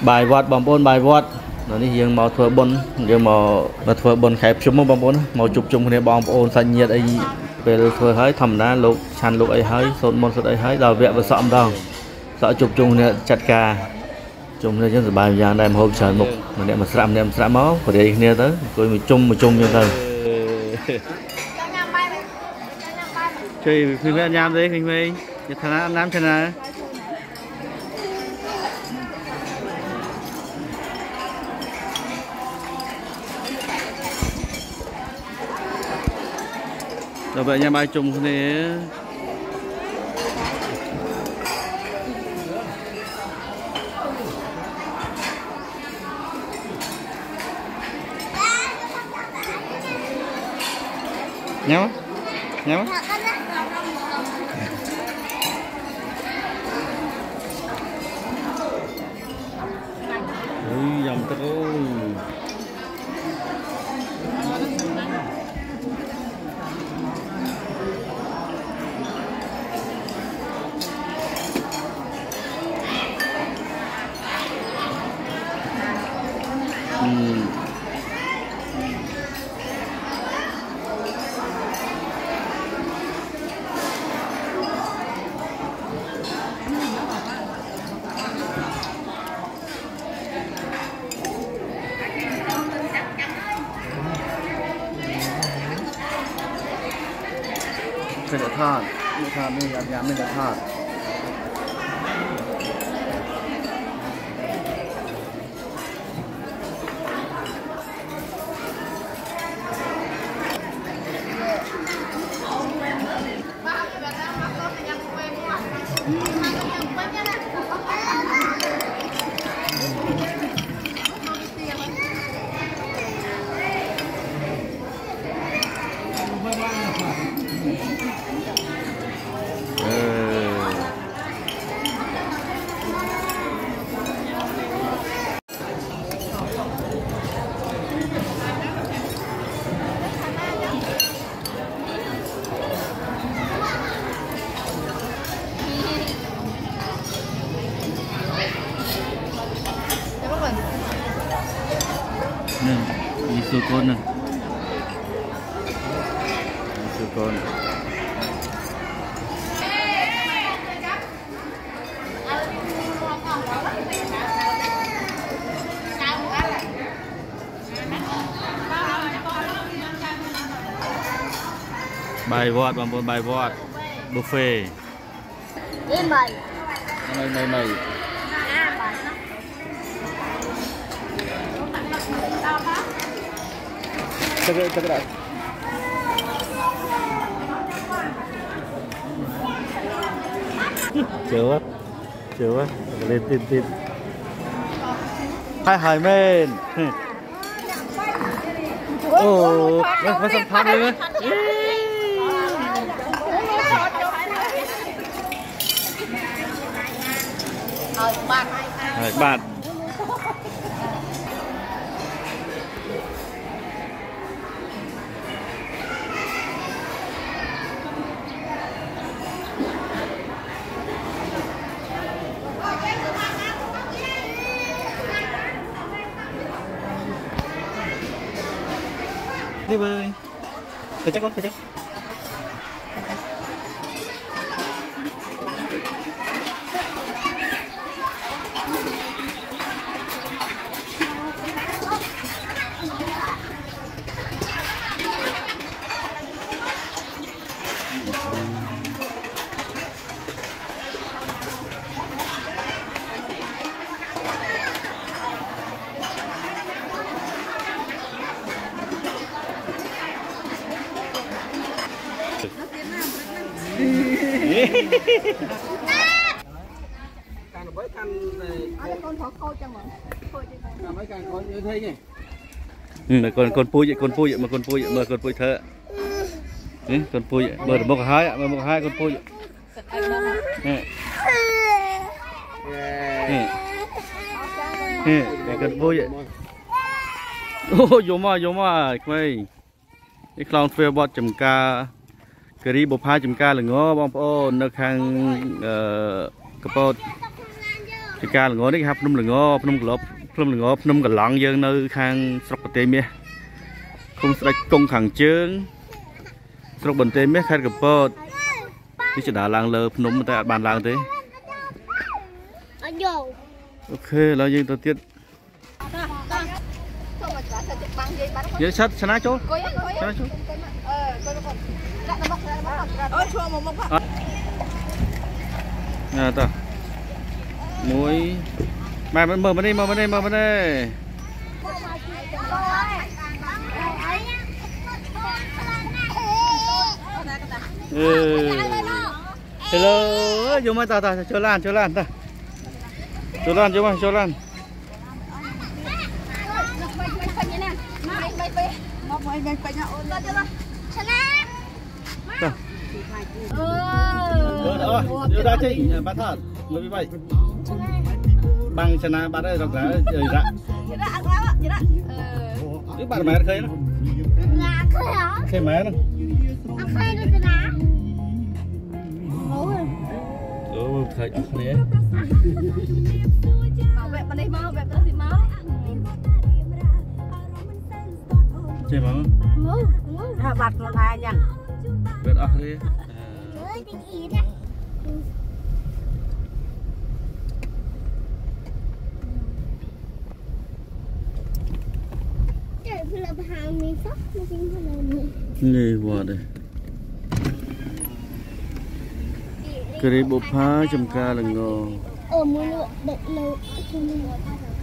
bài vót bom bồn bài vót nó đi riêng màu thua bồn riêng màu thua bồn khép chung bom bồn màu chụp chung này bom bồn xanh nhiệt ấy về thua hơi thầm đá lục chăn lục ấy hơi sốt môn sốt ấy hơi đào vẹn và sọm đâu sợ chụp chung này chặt cà chung này chứ bài giang đây hôm trời mục mà để mà sạm máu của đây nè tới rồi mình chung như thế chơi phim anh nhám đấy phim ấy thằng anh làm thế nào rồi vậy nhà bài chung thế này nhau nhau dòng taoไม่ได้ทอดไม่ยำไม่ได้ทอดมีสุกนสุกนใบวอดบางคนใบวอดบุฟเฟ่ไม่chắc đấy chưa lên tin hai men ồ nó sắp phát đi nữa bạn đi bơi phải chắc với căn này con thỏ khô cho mượn mấy căn con như thế nhỉ con pui vậy mà con pui thợ con pui bờ một hai con pui con pui vậy ô vô mà quay cái clown fair bot chấm ca cái đi bộ phá chấm ca là ngó bom ô nó khang cái bot ការល្ងនេះគេហៅភ្នំល្ងភ្នំក្លប់ភ្នំល្ងភ្នំកឡង់យើងនៅខាងស្រុកបន្ទាយមាសគុំស្ដេចគង់ខាងជើងស្រុកបន្ទាយមាសខេត្តកំពតនេះចដាឡើងលើភ្នំតែអត់បានឡើងទេអូខេឥឡូវយើងទៅទៀតយើងឆាត់ឆ្នាចូលឆ្នាចូលអូឈួរមកមកណាតោះមួយម៉ែមើលមកនេះមកនេះមកនេះhello យកមកតោះចូលឡានតោះចូលឡានយកមកចូលឡានយកដល់ជិះបាត់ថតមើលពីបាយបាំងชนะបាត់ហើយរកដែររ៉ានេះបាត់ម៉ែឃើញណាឃើញម៉ែហ្នឹងអត់ឃើញដូចណាអូឃើញអស់គ្នាមកវេបនេះមកវេបនេះមកចេះមកថាបាត់ខ្លួនឯងយ៉ាងវេបអស់គ្នានេះវត្តđây cái buộc phá trong ca là ngò ở mưa đợt lâu